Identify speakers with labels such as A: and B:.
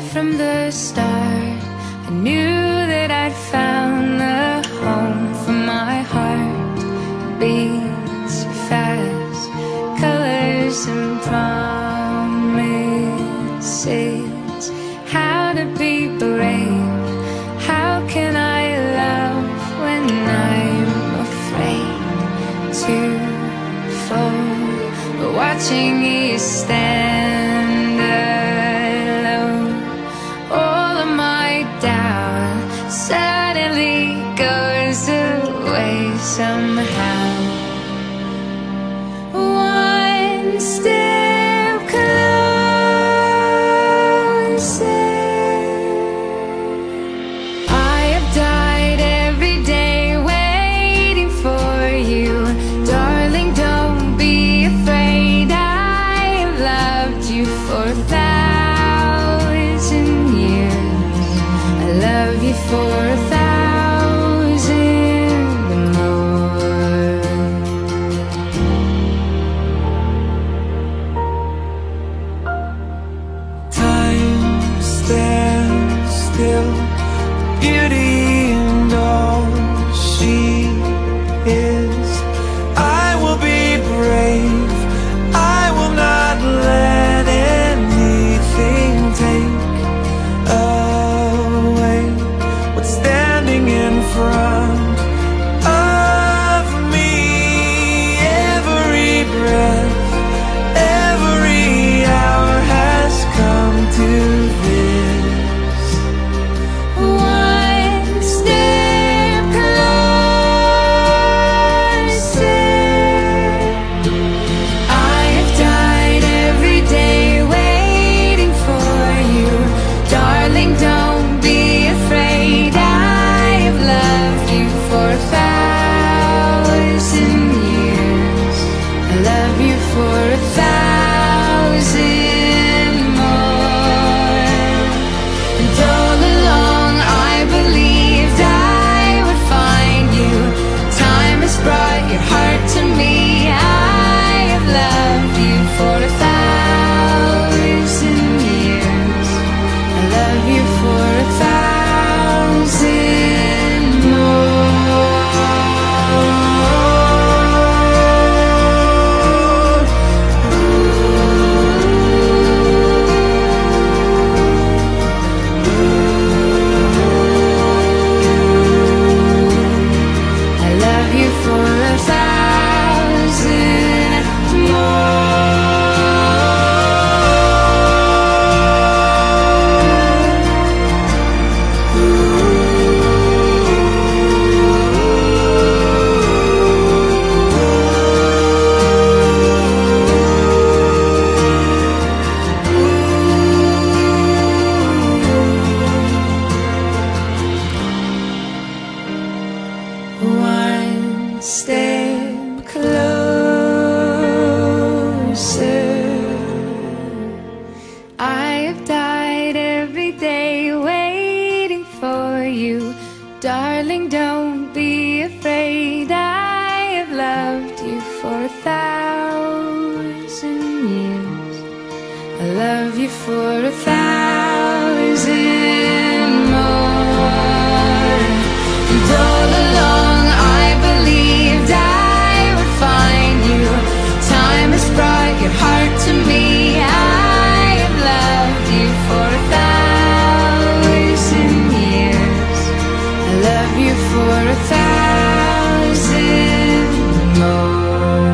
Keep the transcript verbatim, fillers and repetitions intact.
A: from the start. I knew that I'd found the home for my heart. It beats fast, colors and promises. How to be brave, how can I love when I'm afraid to fall? But watching you stand alone, all of my doubt suddenly goes away somehow. One step closer. I have died every day waiting for you. Darling, don't be afraid. I have loved you for a thousand years. I love you for a thousand more.
B: Time stands still, beauty and all she is. I will be brave, I will not let anything take away what's standing in front of me. Every breath, every hour has come to this.
A: One step closer. I have died every day waiting for you. Darling, don't be afraid. I have loved you for a thousand years. I love you for a thousand more. And all along I believed I would find you. Time has brought your heart to me. I have loved you for a thousand years. I love you for a thousand more. I love you for a thousand One step closer. I have died every day waiting for you. Darling, don't be afraid. I have loved you for a thousand years. I love you for a thousand more. And all along I believed I would find you. Time has brought your heart to me. I have loved you for a thousand years. I love you for a thousand more.